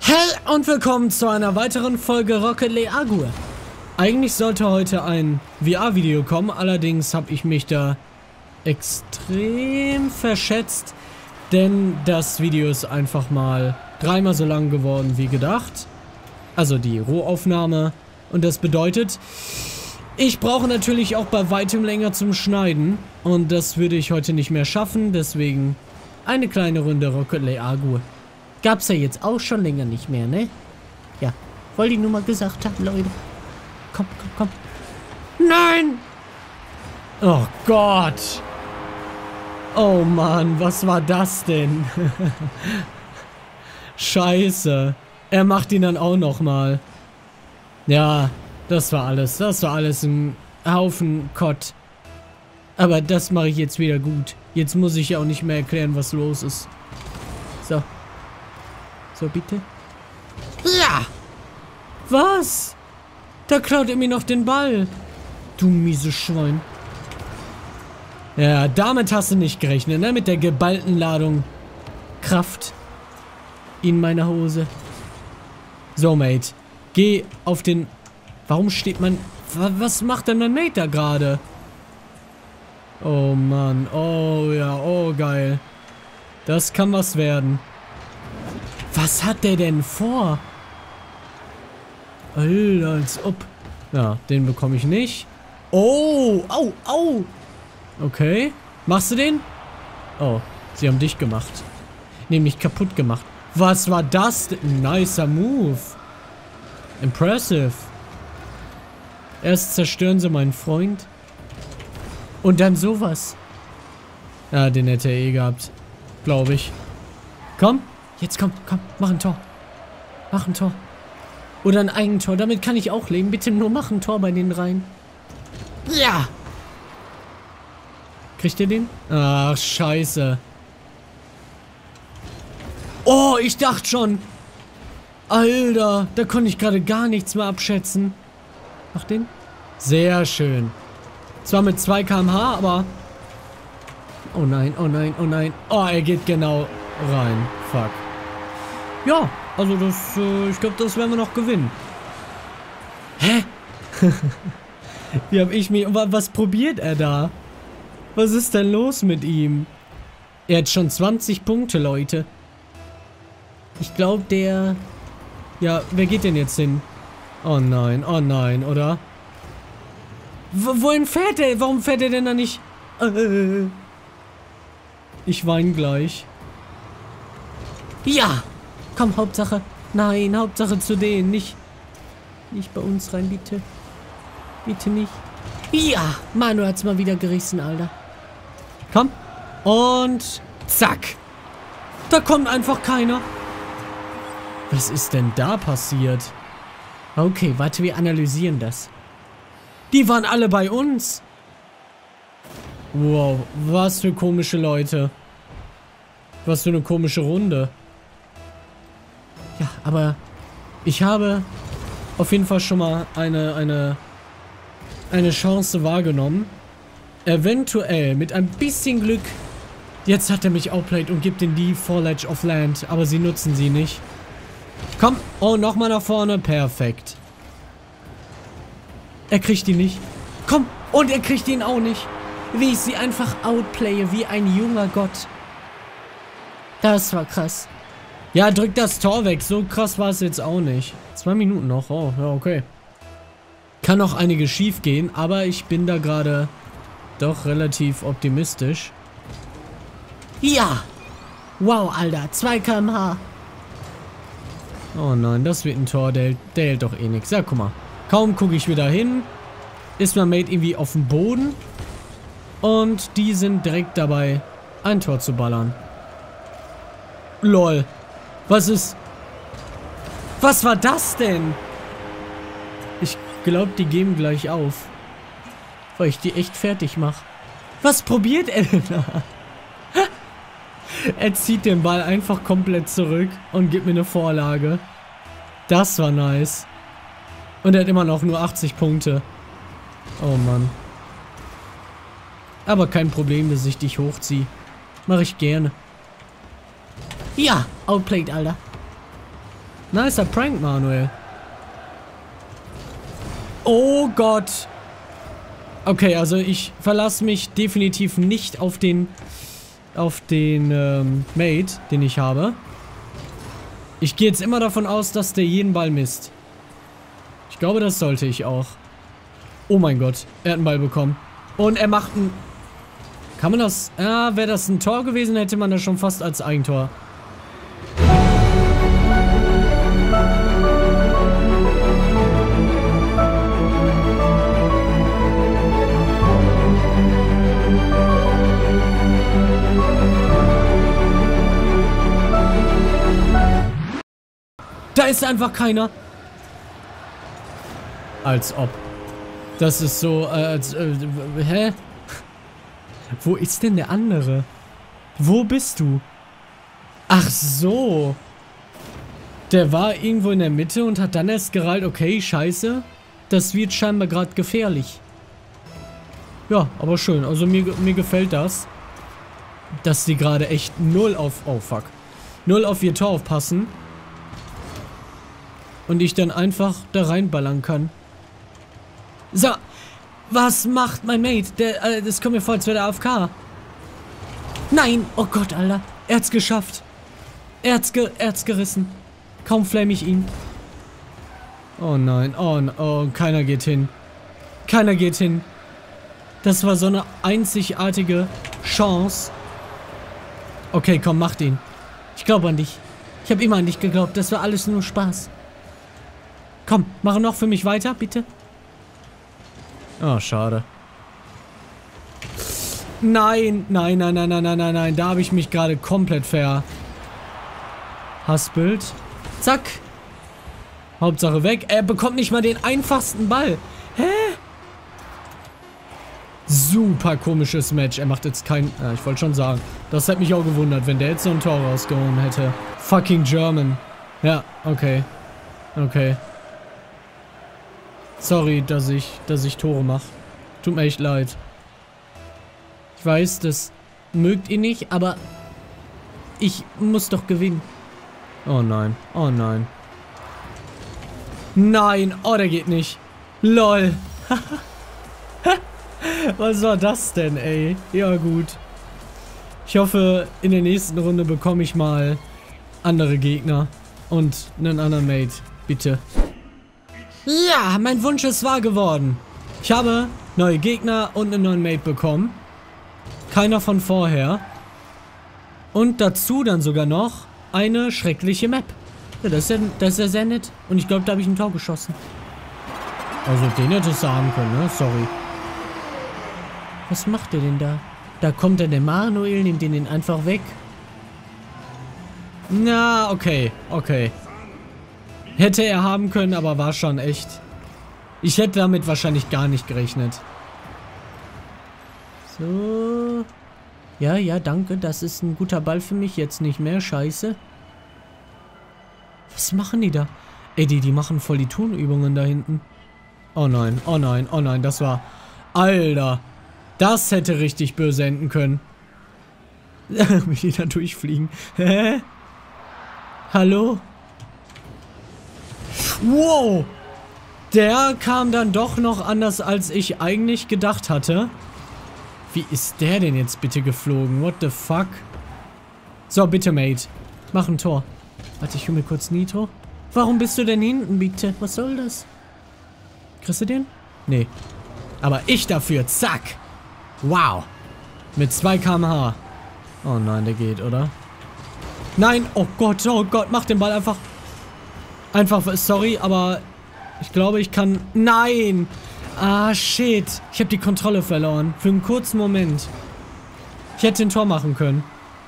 Hey und willkommen zu einer weiteren Folge Rocket League Agur. Eigentlich sollte heute ein VR-Video kommen, allerdings habe ich mich da extrem verschätzt, denn das Video ist einfach mal dreimal so lang geworden wie gedacht. Also die Rohaufnahme. Und das bedeutet, ich brauche natürlich auch bei weitem länger zum Schneiden. Und das würde ich heute nicht mehr schaffen, deswegen eine kleine Runde Rocket League Agur. Gab's ja jetzt auch schon länger nicht mehr, ne? Ja, wollte ich nur mal gesagt haben, Leute. Komm, komm, komm. Nein! Oh Gott! Oh Mann, was war das denn? Scheiße. Er macht ihn dann auch nochmal. Ja, das war alles. Das war alles ein Haufen Kott. Aber das mache ich jetzt wieder gut. Jetzt muss ich ja auch nicht mehr erklären, was los ist. So. So, bitte. Ja! Was? Da klaut er mir noch den Ball. Du mieses Schwein. Ja, damit hast du nicht gerechnet, ne? Mit der geballten Ladung Kraft in meiner Hose. So, Mate. Geh auf den... Warum steht man... Was macht denn mein Mate da gerade? Oh, Mann. Oh, ja. Oh, geil. Das kann was werden. Was hat der denn vor? Alter, als ob... Ja, den bekomme ich nicht. Oh, au, au. Okay. Machst du den? Oh, sie haben dich gemacht. Nämlich kaputt gemacht. Was war das denn? Nicer Move. Impressive. Erst zerstören sie meinen Freund. Und dann sowas. Ja, den hätte er eh gehabt. Glaube ich. Komm. Jetzt komm, komm. Mach ein Tor. Mach ein Tor. Oder ein Eigentor. Damit kann ich auch leben. Bitte nur mach ein Tor bei den rein. Ja. Kriegt ihr den? Ach, scheiße. Oh, ich dachte schon. Alter, da konnte ich gerade gar nichts mehr abschätzen. Mach den. Sehr schön. Zwar mit 2 km/h, aber... Oh nein, oh nein, oh nein. Oh, er geht genau rein. Fuck. Ja, also das... ich glaube, das werden wir noch gewinnen. Hä? Wie hab ich mich... Was probiert er da? Was ist denn los mit ihm? Er hat schon 20 Punkte, Leute. Ich glaube, der... Ja, wer geht denn jetzt hin? Oh nein, oder? Wohin fährt er? Warum fährt er denn da nicht? Ich weine gleich. Ja! Komm, Hauptsache. Nein, Hauptsache zu denen. Nicht bei uns rein, bitte. Bitte nicht. Ja! Manu hat's mal wieder gerissen, Alter. Komm. Und zack. Da kommt einfach keiner. Was ist denn da passiert? Okay, warte, wir analysieren das. Die waren alle bei uns. Wow, was für komische Leute. Was für eine komische Runde. Ja, aber ich habe auf jeden Fall schon mal eine Chance wahrgenommen. Eventuell, mit ein bisschen Glück. Jetzt hat er mich outplayed und gibt in die Ledge of Land, aber sie nutzen sie nicht. Komm, oh, nochmal nach vorne. Perfekt. Er kriegt ihn nicht. Komm, und er kriegt ihn auch nicht. Wie ich sie einfach outplaye, wie ein junger Gott. Das war krass. Ja, drück das Tor weg. So krass war es jetzt auch nicht. 2 Minuten noch. Oh, ja, okay. Kann noch einiges schief gehen, aber ich bin da gerade doch relativ optimistisch. Ja! Wow, Alter. 2 km/h. Oh nein, das wird ein Tor. Der hält doch eh nichts. Ja, guck mal. Kaum gucke ich wieder hin. Ist mein Mate irgendwie auf dem Boden. Und die sind direkt dabei, ein Tor zu ballern. Lol. Was ist... Was war das denn? Ich glaube, die geben gleich auf. Weil ich die echt fertig mache. Was probiert er denn da? Er zieht den Ball einfach komplett zurück und gibt mir eine Vorlage. Das war nice. Und er hat immer noch nur 80 Punkte. Oh Mann. Aber kein Problem, dass ich dich hochziehe. Mache ich gerne. Ja, outplayed, Alter. Nicer Prank, Manuel. Oh Gott. Okay, also ich verlasse mich definitiv nicht auf den Mate, den ich habe. Ich gehe jetzt immer davon aus, dass der jeden Ball misst. Ich glaube, das sollte ich auch. Oh mein Gott, er hat einen Ball bekommen. Und er macht ein... Kann man das... Ja, wäre das ein Tor gewesen, hätte man das schon fast als Eigentor. Da ist einfach keiner. Als ob. Das ist so, hä? Wo ist denn der andere? Wo bist du? Ach so. Der war irgendwo in der Mitte und hat dann erst gerallt, okay, scheiße. Das wird scheinbar gerade gefährlich. Ja, aber schön. Also mir gefällt das. Dass die gerade echt null auf... Oh, fuck. Null auf ihr Tor aufpassen. Und ich dann einfach da reinballern kann. So. Was macht mein Mate? Das kommt mir vor, als wäre der AFK. Nein. Oh Gott, Alter. Er hat's geschafft. Er hat's gerissen. Kaum flame ich ihn. Oh nein. Oh, keiner geht hin. Keiner geht hin. Das war so eine einzigartige Chance. Okay, komm, mach den. Ich glaube an dich. Ich habe immer an dich geglaubt. Das war alles nur Spaß. Komm, mach noch für mich weiter, bitte. Oh, schade. Nein. Da habe ich mich gerade komplett verhaspelt. Zack. Hauptsache weg. Er bekommt nicht mal den einfachsten Ball. Hä? Super komisches Match. Er macht jetzt kein... Ja, ich wollte schon sagen. Das hat mich auch gewundert, wenn der jetzt so ein Tor rausgehauen hätte. Fucking German. Ja, okay. Okay. Sorry, dass ich Tore mache. Tut mir echt leid. Ich weiß, das mögt ihr nicht, aber ich muss doch gewinnen. Oh nein, oh nein. Nein, oh, der geht nicht. LOL. Was war das denn, ey? Ja, gut. Ich hoffe, in der nächsten Runde bekomme ich mal andere Gegner und einen anderen Mate. Bitte. Ja, mein Wunsch ist wahr geworden. Ich habe neue Gegner und einen neuen Mate bekommen. Keiner von vorher. Und dazu dann sogar noch eine schreckliche Map. Ja, das ist ja sehr nett. Und ich glaube, da habe ich ein Tor geschossen. Also den hättest du haben können, ne? Sorry. Was macht der denn da? Da kommt dann der Manuel, nimmt den einfach weg. Na, okay. Okay. Hätte er haben können, aber war schon echt. Ich hätte damit wahrscheinlich gar nicht gerechnet. So. Ja, danke. Das ist ein guter Ball für mich. Jetzt nicht mehr. Scheiße. Was machen die da? Ey, die machen voll die Turnübungen da hinten. Oh nein, oh nein, oh nein. Das war... Alter. Das hätte richtig böse enden können. Wie die da durchfliegen. Hä? Hallo? Wow! Der kam dann doch noch anders, als ich eigentlich gedacht hatte. Wie ist der denn jetzt bitte geflogen? What the fuck? So, bitte, Mate. Mach ein Tor. Warte, ich hole mir kurz Nitro. Warum bist du denn hinten, bitte? Was soll das? Kriegst du den? Nee. Aber ich dafür. Zack. Wow. Mit 2 km/h. Oh nein, der geht, oder? Nein. Oh Gott, mach den Ball einfach... Einfach, sorry, aber ich glaube, ich kann... Nein! Ah, shit. Ich habe die Kontrolle verloren. Für einen kurzen Moment. Ich hätte ein Tor machen können.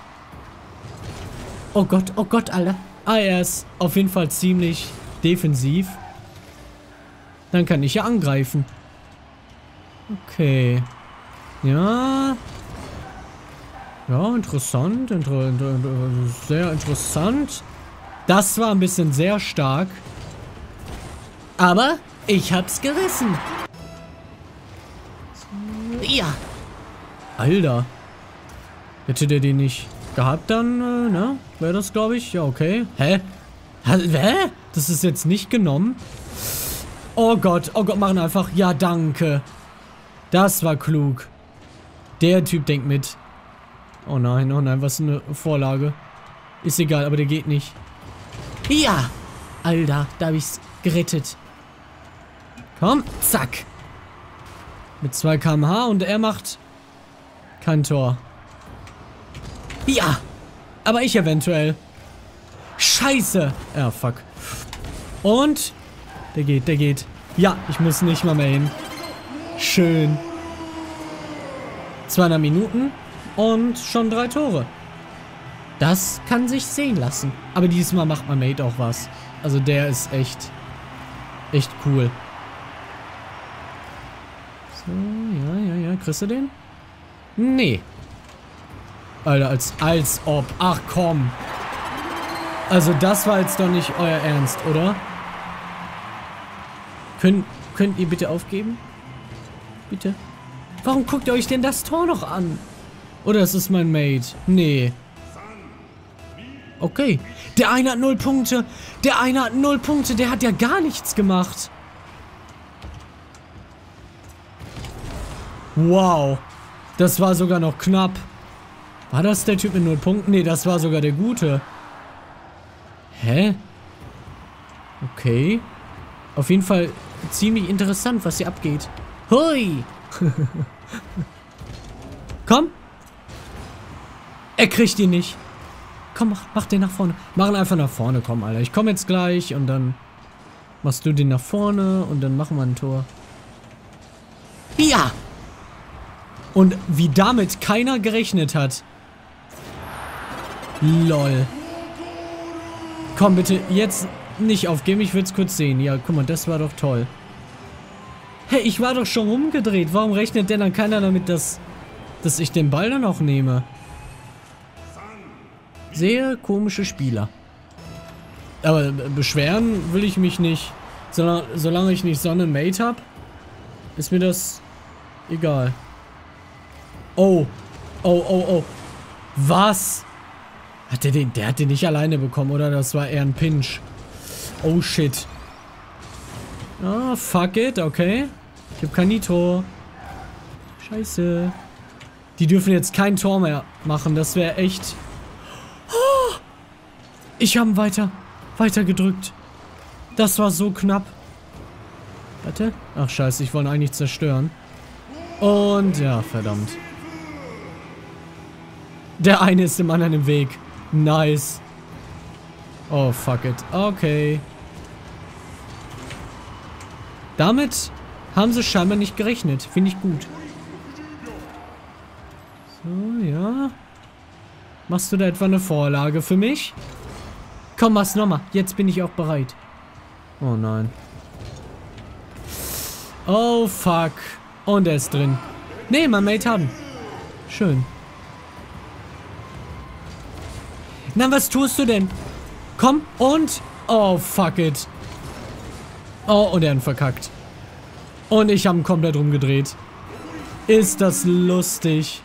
Oh Gott, Alter. Ah, er ist auf jeden Fall ziemlich defensiv. Dann kann ich ja angreifen. Okay. Ja. Ja, interessant. Sehr interessant. Das war ein bisschen sehr stark. Aber ich hab's gerissen. Ja. Alter. Hätte der den nicht gehabt, dann, ne? Wäre das, glaube ich. Ja, okay. Hä? Hä? Das ist jetzt nicht genommen? Oh Gott, machen einfach. Ja, danke. Das war klug. Der Typ denkt mit. Oh nein, was eine Vorlage. Ist egal, aber der geht nicht. Ja! Alter, da hab ich's gerettet. Komm, zack. Mit 2 km/h und er macht kein Tor. Ja! Aber ich eventuell. Scheiße! Ja, fuck. Und? Der geht. Ja, ich muss nicht mal mehr hin. Schön. 200 Minuten und schon 3 Tore. Das kann sich sehen lassen. Aber diesmal macht mein Mate auch was. Also der ist echt cool. So, ja. Kriegst du den? Nee. Alter, als ob. Ach komm. Also das war jetzt doch nicht euer Ernst, oder? Könnt ihr bitte aufgeben? Bitte? Warum guckt ihr euch denn das Tor noch an? Oder ist es mein Mate? Nee. Okay. Der eine hat 0 Punkte. Der hat ja gar nichts gemacht. Wow. Das war sogar noch knapp. War das der Typ mit 0 Punkten? Nee, das war sogar der Gute. Hä? Okay. Auf jeden Fall ziemlich interessant, was hier abgeht. Hui! Komm! Er kriegt ihn nicht. Komm, mach den nach vorne. Mach ihn einfach nach vorne, komm, Alter. Ich komme jetzt gleich und dann machst du den nach vorne und dann machen wir ein Tor. Ja! Und wie damit keiner gerechnet hat. Lol. Komm bitte, jetzt nicht aufgeben, ich will es kurz sehen. Ja, guck mal, das war doch toll. Hey, ich war doch schon rumgedreht. Warum rechnet denn dann keiner damit, dass ich den Ball dann auch nehme? Sehr komische Spieler. Aber beschweren will ich mich nicht. Solange ich nicht so einen Mate habe, ist mir das egal. Oh. Was? Hat der den? Der hat den nicht alleine bekommen, oder? Das war eher ein Pinch. Oh shit. Ah, fuck it, okay. Ich hab kein Nitro. Scheiße. Die dürfen jetzt kein Tor mehr machen, das wäre echt... Oh, ich habe weiter gedrückt. Das war so knapp. Warte. Ach scheiße, ich wollte eigentlich zerstören. Und ja, verdammt. Der eine ist dem anderen im Weg. Nice. Oh, fuck it. Okay. Damit haben sie scheinbar nicht gerechnet. Finde ich gut. So, ja. Machst du da etwa eine Vorlage für mich? Komm, mach's nochmal. Jetzt bin ich auch bereit. Oh nein. Oh, fuck. Und er ist drin. Nee, mein Mate haben. Schön. Na, was tust du denn? Komm und... Oh, fuck it. Oh, und er hat ihn verkackt. Und ich habe ihn komplett rumgedreht. Ist das lustig.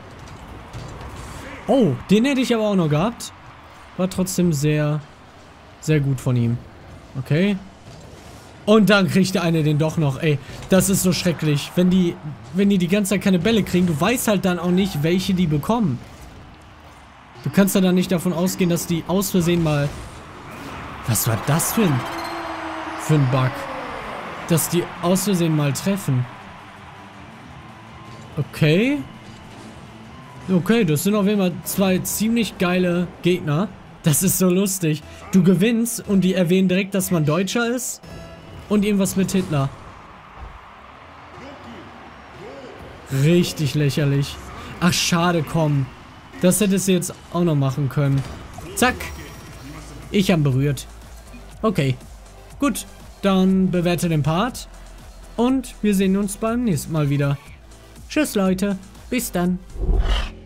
Oh, den hätte ich aber auch noch gehabt. War trotzdem sehr, sehr gut von ihm. Okay. Und dann kriegt der eine den doch noch. Ey, das ist so schrecklich. Wenn die die ganze Zeit keine Bälle kriegen, du weißt halt dann auch nicht, welche die bekommen. Du kannst ja dann nicht davon ausgehen, dass die aus Versehen mal... Was war das für ein Bug? Dass die aus Versehen mal treffen. Okay. Okay, das sind auf jeden Fall 2 ziemlich geile Gegner. Das ist so lustig. Du gewinnst und die erwähnen direkt, dass man Deutscher ist. Und irgendwas mit Hitler. Richtig lächerlich. Ach, schade, komm. Das hättest du jetzt auch noch machen können. Zack. Ich habe berührt. Okay. Gut. Dann bewerte den Part. Und wir sehen uns beim nächsten Mal wieder. Tschüss, Leute. Bis dann.